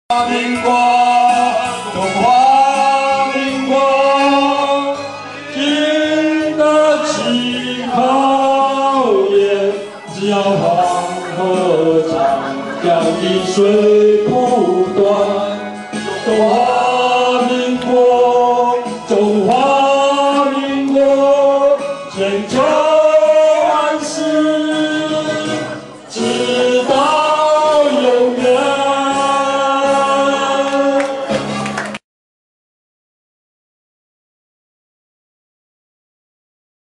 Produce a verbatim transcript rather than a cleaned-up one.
民国，中华民国，经得起考验，只要黄河长江的水。